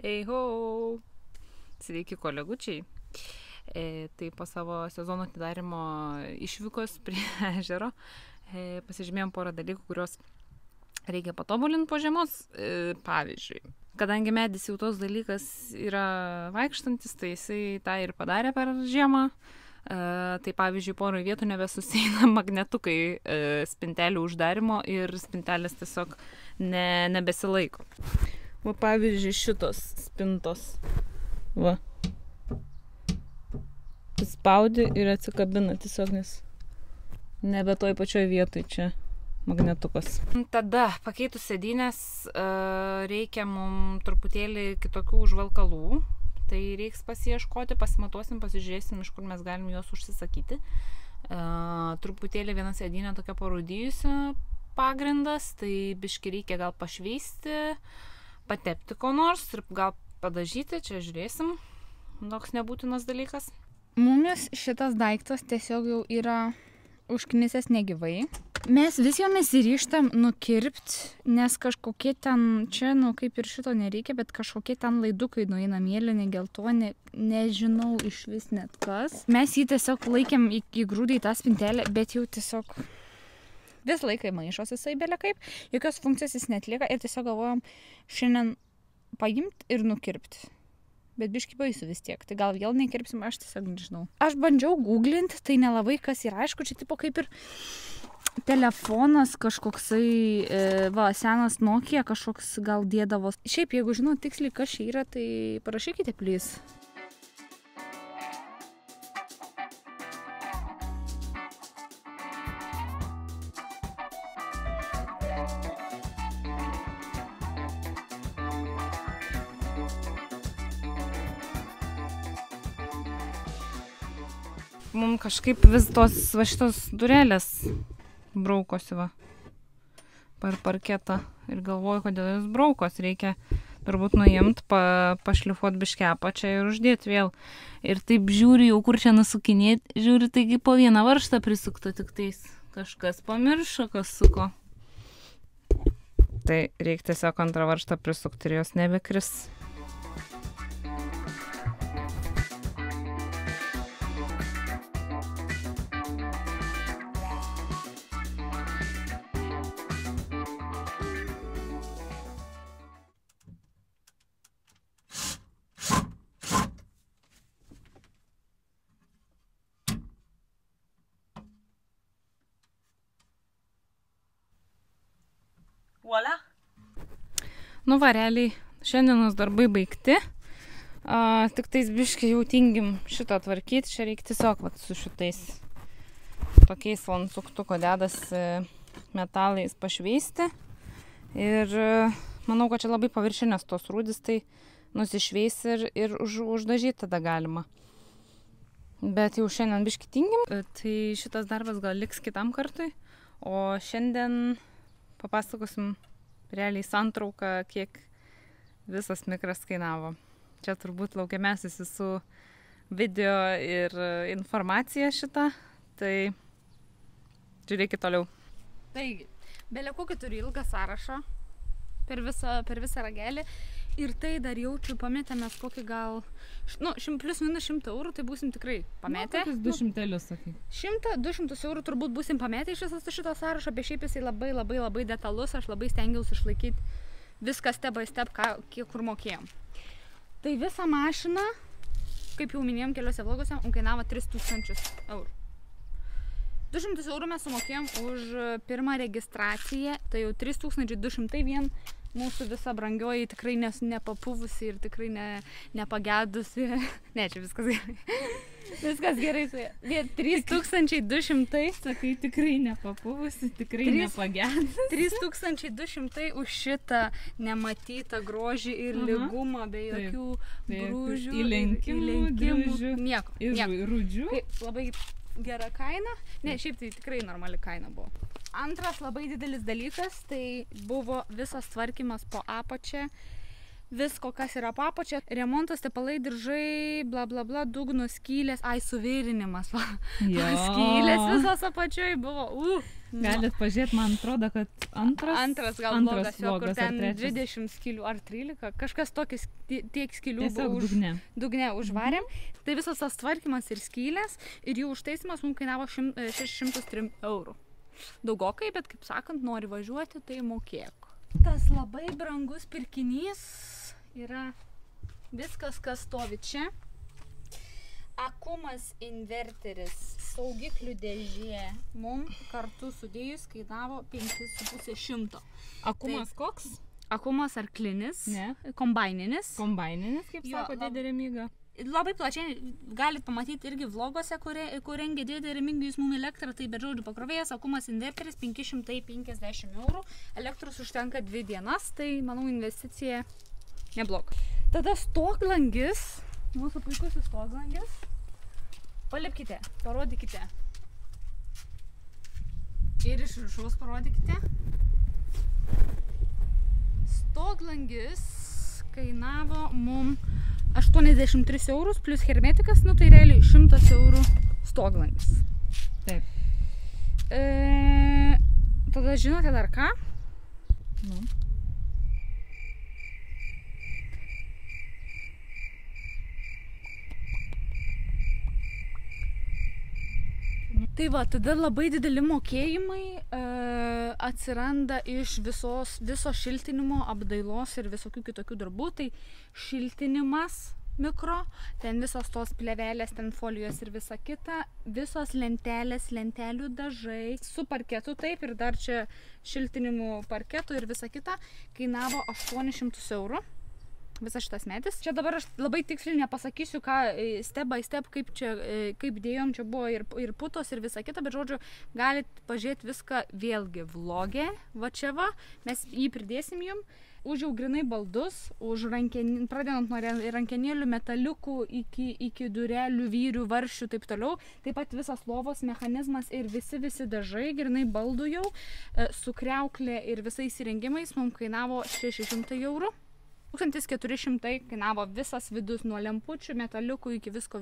Eiho! Sveiki kolegučiai. Tai po savo sezono atidarimo išvykos prie ežero pasižymėjom porą dalykų, kuriuos reikia patobulinti po žiemos. Pavyzdžiui, kadangi medis jau tos dalykas yra vaikštantis, tai jisai tą ir padarė per žiemą. Tai pavyzdžiui, poroj vietų nebesusieina magnetukai spintelių uždarimo ir spintelės tiesiog nebesilaiko. Va, pavyzdžiui, šitos spintos. Va. Spaudi ir atsikabina tiesiog, nes nebe toj pačioj vietoj čia magnetukas. Tada pakeitus sėdynės reikia mums truputėlį kitokių užvalkalų. Tai reiks pasiieškoti, pasimatuosim, pasižiūrėsim, iš kur mes galim juos užsisakyti. Truputėlį viena sėdynė tokia parūdijusi pagrindas, tai biški reikia gal pašveisti, patepti ko nors ir gal padažyti, čia žiūrėsim. Toks nebūtinas dalykas. Mumis šitas daiktas tiesiog jau yra užknisęs negyvai. Mes vis jo nesiryžtam nukirpti, nes kažkokie ten, čia, kaip ir šito nereikia, bet kažkokie ten laidukai nueina mėlyni, geltoni, nežinau iš vis net kas. Mes jį tiesiog laikėm įgrūdę į tą spintelę, bet jau tiesiog vis laikai maišos jisai belia kaip, jokios funkcijos jis netlieka ir tiesiog galvojom šiandien paimti ir nukirpti. Bet biški baisu vis tiek, tai gal vėl nekirpsim, aš tiesiog nežinau. Aš bandžiau googlinti, tai nelabai kas yra aišku, čia tipo kaip ir telefonas kažkoksai, senas Nokia kažkoks gal dėdavos. Šiaip, jeigu žinot tiksliai, kas čia yra, tai parašykite, please. Mums kažkaip vis šitos durelės braukosi va per parketą ir galvoju, kodėl jos braukos. Reikia turbūt nuimt, pašlifuot biškę apačią ir uždėti vėl. Ir taip žiūri jau, kur čia nusukinėti. Žiūri, taigi po vieną varžtą prisukto tik tais. Kažkas pamiršo, kas suko. Tai reikia tiesiog antrą varžtą prisukti ir jos nebekris. Voila. Nu va, realiai šiandienos darbai baigti. Tik tais biškai jau tingim šitą tvarkyti. Čia reikia tiesiog su šitais tokiais ant suktuko dedasi metalais pašveisti. Ir manau, kad čia labai paviršinės tos rūdys, tai nusišveis ir uždažyti tada galima. Bet jau šiandien biškai tingim. Tai šitas darbas gal liks kitam kartui. O šiandien papasakosim realiai santrauką, kiek visas mikras kainavo. Čia turbūt laukiamiausias su video ir informacija šitą, tai žiūrėkit toliau. Taigi, belia kokį turi ilgą sąrašą per visą ragelį ir tai dar jaučiu pametėmės kokį gal, plius minus 100 eurų, tai būsim tikrai pametę. Kokius 200, sakai? 100-200 eurų turbūt būsim pametę iš šito sąrašo, bet šiaip jisai labai detalus, aš labai stengiausi išlaikyti viską step by step, kiek kur mokėjom. Tai visą mašiną, kaip jau minėjom keliuose vloguose, kainavo 3000 eurų. 200 eurų mes sumokėjom už pirmą registraciją, tai jau 3200 vien mūsų visa brangioji tikrai nepapuvusi ir tikrai nepagedusi. Ne, čia viskas gerai. Viskas gerai su ja. 3200, sakai, tikrai nepapuvusi, tikrai nepagedusi. 3200 už šitą nematytą grožį ir lygumą, be jokių grūžių, įlenkimų, nieko. Ir rūdžių. Labai gera kaina. Ne, šiaip tai tikrai normali kaina buvo. Antras labai didelis dalykas, tai buvo visas tvarkymas po apačią. visko, kas yra papačia. Remontas, tepalai, diržai, bla bla bla, dugno skylės, suvėrinimas. Skylės visos apačioj buvo. Galit pažiūrėti, man atrodo, kad antras gal blogas, kur ten 20 skylių ar 13, kažkas tokis tiek skylių dugne užvarėm. Tai visas tas tvarkymas ir skylės ir jų užtaisimas mums kainavo 603 eurų. Daugokai, bet kaip sakant, nori važiuoti, tai mokėk. Tas labai brangus pirkinys yra viskas, kas stovi čia. Akumas inverteris, saugiklių dėžė, mums kartu sudėjus kainavo 5,5 Akumas koks? Akumas arklinis, Ne. kombaininis. Kombaininis, kaip sako dėdė Remiga. Labai plačiai galit pamatyti irgi vloguose, kur rengia dėdė Remigijus mum elektrą, tai bet žodžiu pakrovėjas, akumas inverteris 550 eurų, elektros užtenka 2 dienas, tai manau investicija nebloga. Tada stoglangis. Mūsų puikusis stoglangis. Palipkite, parodykite. Ir iš viršaus parodykite. Stoglangis kainavo mum 83 eurus plus hermetikas, nu tai realiai 100 eurų stoglangis. Taip. Tada žinote dar ką? Nu. Tai va, tada labai dideli mokėjimai atsiranda iš viso šiltinimo, apdailos ir visokių kitokių darbų. Tai šiltinimas mikro, ten visos tos plėvelės, ten folijos ir visa kita, visos lentelės, lentelių dažai, su parketu taip ir dar čia šiltinimu parketu ir visa kita, kainavo 800 eurų. Visas šitas medis. Čia dabar aš labai tiksliai nepasakysiu, ką step by step, kaip dėjom, čia buvo ir putos ir visa kita, bet žodžiu, galit pažiūrėti viską vėlgi vlogė, va čia va, mes jį pridėsim jum, už jau grinai baldus, už pradedant nuo rankenėlių, metaliukų, iki durelių, vyrių, varšių, taip toliau, taip pat visas lovos mechanizmas ir visi dažai, grinai baldų jau, su kriauklė ir visais įrengimais, mums kainavo 600 eurų. 1400 kainavo visas vidus nuo lempučių, metaliukų iki visko.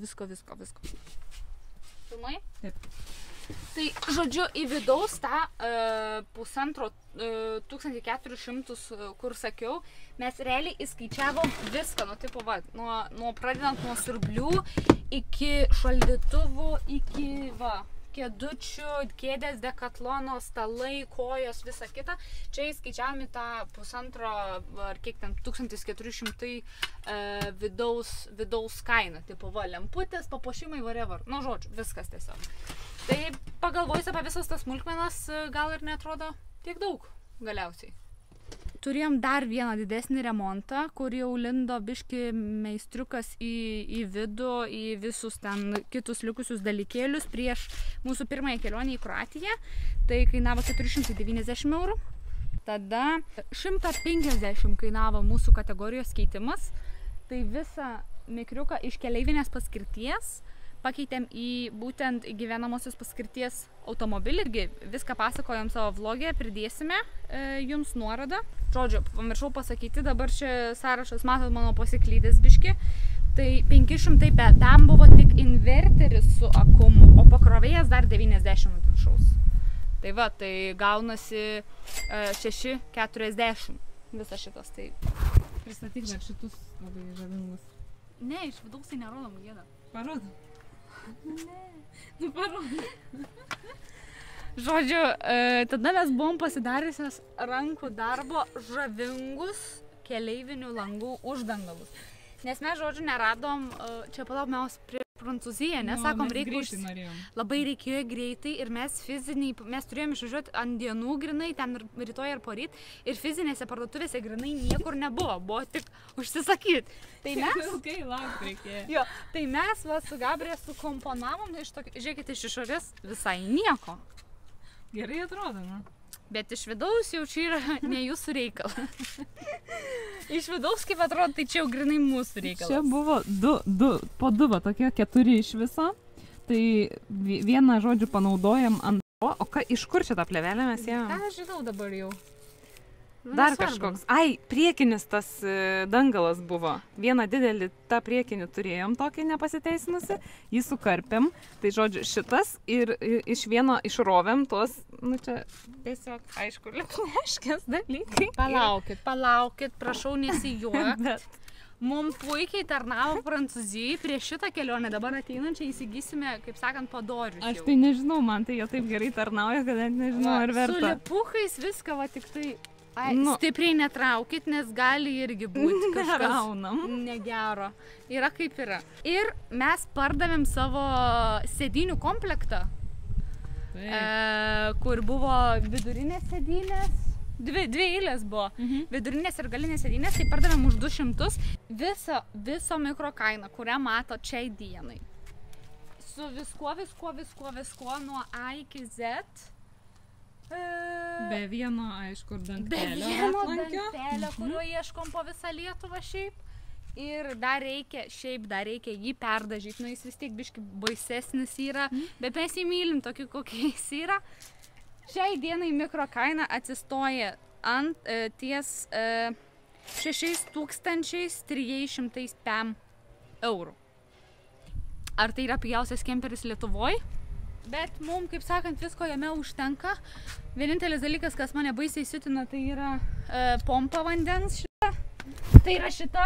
Filmai? Taip. Tai, žodžiu, į vidaus tą 1400, kur sakiau, mes realiai įskaičiavom viską, nu, tipo, va, pradedant nuo siurblių, iki šaldytuvų, iki, va, kėdučių, kėdės, dekatlono, stalai, kojos, visa kita. Čia įskaičiavome tą 1,5 ar kiek ten 1400 vidaus kainą. Tipo, va, lemputės, papuošimai, whatever. Nu, žodžiu, viskas tiesiog. Tai pagalvojus apie visas tas smulkmenas, gal ir neatrodo tiek daug galiausiai. Turėjom dar vieną didesnį remontą, kur jau lindo biški meistriukas į vidų, į visus ten kitus likusius dalykėlius prieš mūsų pirmąją kelionę į Kroatiją. Tai kainavo 490 eurų. Tada 150 kainavo mūsų kategorijos keitimas. Tai visą mikriuką iš keleivinės paskirties pakeitėm į būtent gyvenamosios paskirties automobilį. Irgi viską pasakojom savo vlogė, pridėsime jums nuorodą. Žodžiu, pamiršau pasakyti, dabar čia sąrašas, matot, mano pasiklydęs biški. Tai 500, bet tam buvo tik inverteris su akumu, o pakrovėjas dar 90 viršaus. Tai va, tai gaunasi 640 visas šitas. Tai... Pristatyk dar šitus labai žavingus. Ne, iš vidaus tai nerodom gėdą. Parodo. Ne. Tu parodo. Žodžiu, tada mes buvom pasidariusios rankų darbo žavingus keleivinių langų uždangalus. Nes mes, žodžiu, neradom, čia palauk, mes prie Prancūziją, nesakom, labai reikėjo greitai ir mes turėjom išvažiuoti ant dienų grinai, ten rytoj ar poryt, ir fizinėse parduotuvėse grinai niekur nebuvo, buvo tik užsisakyti. Tai mes... Ilgai laukti reikėjo. Jo, tai mes va, su Gabriel sukomponavom, žiūrėkite, iš išorės visai nieko. Gerai atrodo, na? Bet iš vidaus jau čia yra ne jūsų reikalas. Iš vidaus, kaip atrodo, tai čia jau grinai mūsų reikalas. Čia buvo po du, va, tokie 4 iš viso. Tai vieną žodžiu panaudojam ant to. O iš kur čia tą plėvelę mes ėmėm? Ką aš žinau dabar jau? Dar kažkoks. Ai, priekinis tas dangalas buvo. Vieną didelį tą priekinį turėjom tokį nepasiteisinusi, jį sukarpėm. Tai žodžiu, šitas ir iš vieno išrovėm tuos, nu čia tiesiog, aišku, liepneškės dalykai. Palaukit, prašau nesijuokti. Mums puikiai tarnavo Prancūzijai prieš šitą kelionę. Dabar ateinančią įsigysime, kaip sakant, padorius. Aš tai nežinau, man tai jie taip gerai tarnauja, kad nežinau, ar verta. Su lipuchais viską, va tik tai stipriai netraukit, nes gali irgi būti kažkas negero. Yra kaip yra. Ir mes pardavėm savo sėdynių komplektą, kur buvo vidurinės sėdynės. Dvi eilės buvo. Vidurinės ir galinės sėdynės, tai pardavėm už 200. Viso mikrokainą, kurią mato šiai dienai. Su viskuo nuo A iki Z. Be vieno, aišku, dangtelio. Be vieno dangtelio, kuriuo ieškom po visą Lietuvą šiaip. Ir dar reikia jį perdažyti. Nu, jis vis tiek biški baisesnis yra, bet mes jį mylim tokį, kokie jis yra. Šiai dienai mikrokaina atsistoja ant ties 6300 eurų. Ar tai yra pigiausias kemperis Lietuvoj? Bet mums, kaip sakant, visko jame užtenka. Vienintelis dalykas, kas mane baisiai siutina, tai yra pompa vandens šita. Tai yra šita.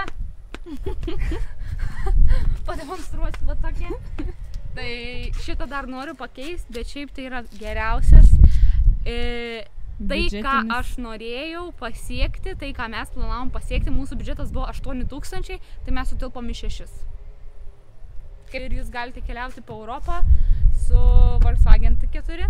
Pademonstruosiu va tokia. Tai šitą dar noriu pakeisti, bet šiaip tai yra geriausias. Tai, ką aš norėjau pasiekti, tai, ką mes planavom pasiekti, mūsų biudžetas buvo 8000, tai mes sutilpom į 6. Ir jūs galite keliauti po Europą su Volkswagen T4.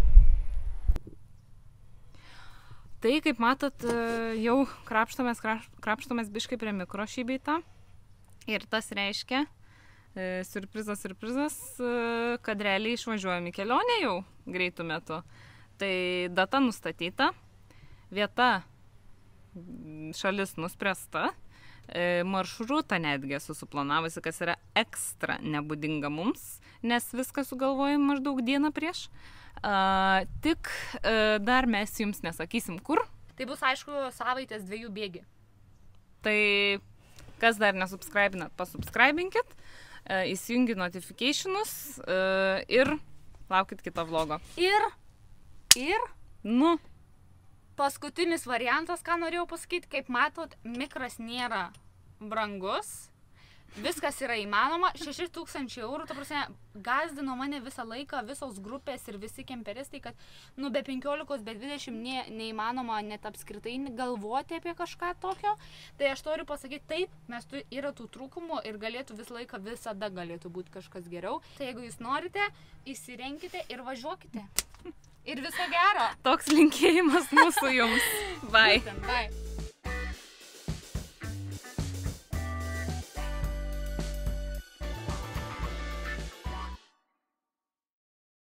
Tai, kaip matot, jau krapštomės biškai prie mikro šį beitą. Ir tas reiškia, siurprizas, kad realiai išvažiuojam į kelionę jau greitų metu. Tai data nustatyta, vieta, šalis nuspręsta, maršrutą netgi esu suplanavusi, kas yra ekstra nebūdinga mums, nes viską sugalvojom maždaug dieną prieš. Tik dar mes jums nesakysim kur. Tai bus, aišku, savaitės 2 bėgi. Tai kas dar nesubscribinat, pasubscribinkit, įsijungit notificationus ir laukit kito vlogo. Ir paskutinis variantas, ką norėjau pasakyti, kaip matot, mikras nėra brangus, viskas yra įmanoma, 6000 eurų, ta prasme, gazdino mane visą laiką visos grupės ir visi kemperistai, kad nu be 15, be 20 neįmanoma net apskritai galvoti apie kažką tokio. Tai aš noriu pasakyti, taip, yra tų trūkumų ir galėtų visada galėtų būti kažkas geriau. Tai jeigu jūs norite, įsirenkite ir važiuokite. Ir viso gero. Toks linkėjimas mūsų jums. Bye. Bye.